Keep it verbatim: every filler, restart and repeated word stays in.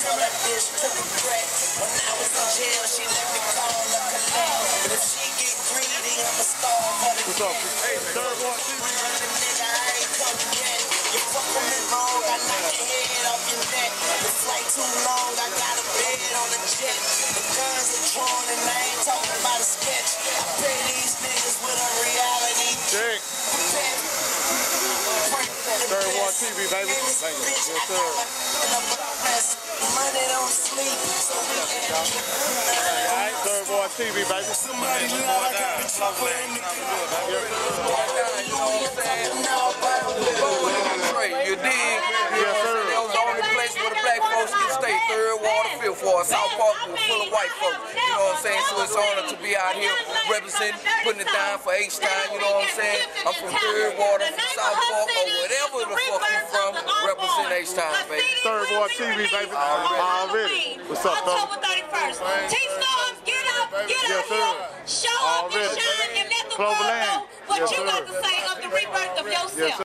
tell that bitch to regret. When I was in jail, she let me call her collect. But if she get greedy, I'ma starve for the What's up? Hey, third one, T V. Nigga, I ain't come yet. You fucking me wrong, I knock your head off your neck. The flight too long, I got a bed on the jet. The guns are drawn and I ain't talking about a sketch. I pay these niggas with a reality check. Third one T V, baby. Thank you. Yes, sir. Money don't sleep, so we can. Alright, third one T V, baby. Somebody lie, I got the Cloverland. You dig? Yes, sir. That was the only place where the black folks can stay. Third Water, Fifth Ward, South Park was full of white folks. You know what I'm saying? So it's an honor to be out here representing, putting it down for H-Time. You know what I'm saying? I'm from Third Water, from South Park, or whatever the fuck you from, represent H-Time, baby. Third Water T V, baby. Already. What's up, though? October thirty-first. T-Storms, get up, get Yes, up here, show up and shine, and let the world know what you got to say of the rebirth of yourself.